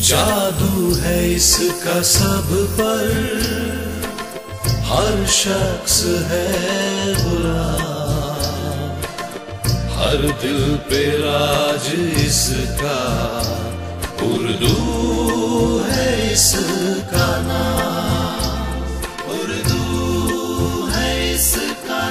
جادو ہے اس کا سب پر، ہر شخص ہے برا، ہر دل پہ راج اس کا، اردو ہے اس کا نام، اردو ہے اس کا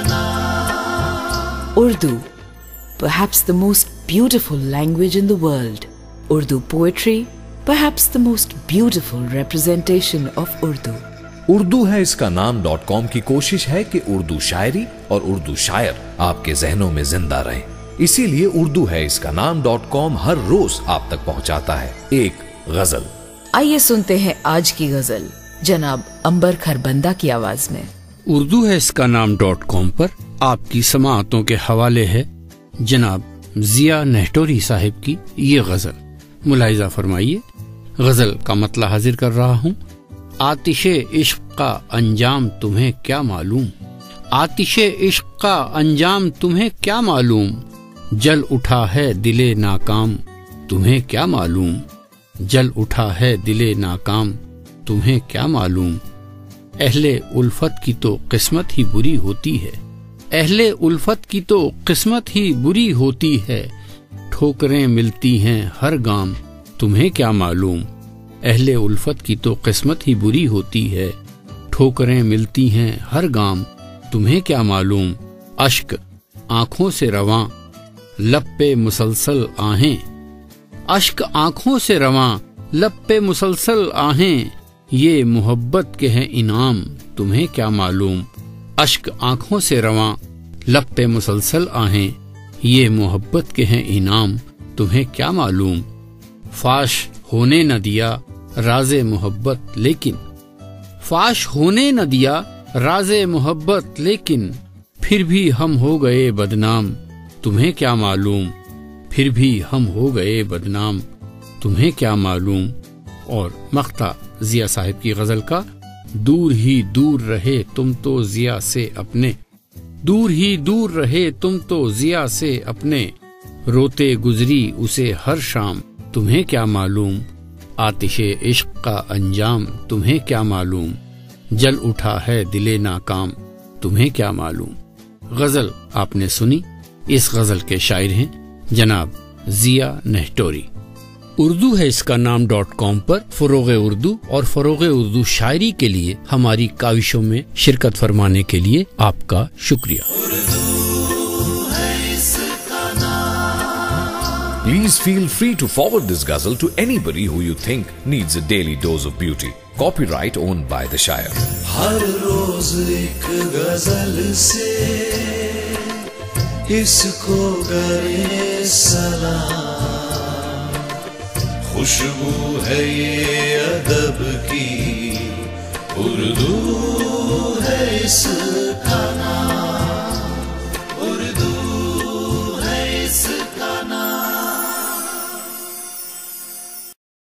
نام۔ Urdu, perhaps the most beautiful language in the world. Urdu poetry, perhaps the most beautiful representation of Urdu. Urdu ہے اس کا نام .com کی کوشش ہے کہ اردو شاعری اور اردو شاعر آپ کے ذہنوں میں زندہ رہیں، اسی لیے اردو ہے اس کا نام .com ہر روز آپ تک پہنچاتا ہے ایک غزل۔ آئیے سنتے ہیں آج کی غزل جناب عنبر کھربندہ کی آواز میں۔ اردو ہے اس کا نام .com پر آپ کی سماعتوں کے حوالے ہے جناب ضیاء نہٹوری صاحب کی یہ غزل۔ ملاحظہ فرمائیے، غزل کا مطلع حاضر کر رہا ہوں۔ آتش عشق کا انجام تمہیں کیا معلوم، آتش عشق کا انجام تمہیں کیا معلوم، جل اٹھا ہے دل ناکام تمہیں کیا معلوم، جل اٹھا ہے دل ناکام تمہیں کیا معلوم۔ اہل الفت کی تو قسمت ہی بری ہوتی ہے، اہل الفت کی تو قسمت ہی بری ہوتی ہے، ٹھوکریں ملتی ہیں ہر گام تمہیں کیا معلوم، اہل الفت کی تو قسمت ہی بری ہوتی ہے، ٹھوکریں ملتی ہیں ہر گام تمہیں کیا معلوم۔ اشک آنکھوں سے رواں لب پہ مسلسل آہیں، اشک آنکھوں سے رواں لب پہ مسلسل آہیں، یہ محبت کے ہیں انعام تمہیں کیا معلوم، اشک آنکھوں سے رواں لب پہ مسلسل آہیں، یہ محبت کے ہیں انعام تمہیں کیا معلوم۔ فاش ہونے نہ دیا راز محبت لیکن، فاش ہونے نہ دیا راز محبت لیکن، پھر بھی ہم ہو گئے بدنام تمہیں کیا معلوم، پھر بھی ہم ہو گئے بدنام تمہیں کیا معلوم۔ اور مقطع ضیاء صاحب کی غزل کا، دور ہی دور رہے تم تو ضیاء سے اپنے، دور ہی دور رہے تم تو ضیاء سے اپنے، روتے گزری اسے ہر شام تمہیں کیا معلوم، آتش عشق کا انجام تمہیں کیا معلوم، جل اٹھا ہے دل ناکام تمہیں کیا معلوم۔ غزل آپ نے سنی، اس غزل کے شاعر ہیں جناب ضیاء نہٹوری۔ اردو ہے اس کا نام .com پر فروغ اردو اور فروغ اردو شاعری کے لیے ہماری کاوشوں میں شرکت فرمانے کے لیے آپ کا شکریہ۔ Please feel free to forward this ghazal to anybody who you think needs a daily dose of beauty. Copyright owned by the Shire. ہر روز ایک غزل سے اس کو کرے سلام، خوشبو ہے یہ ادب کی، اردو ہے اس کا نام۔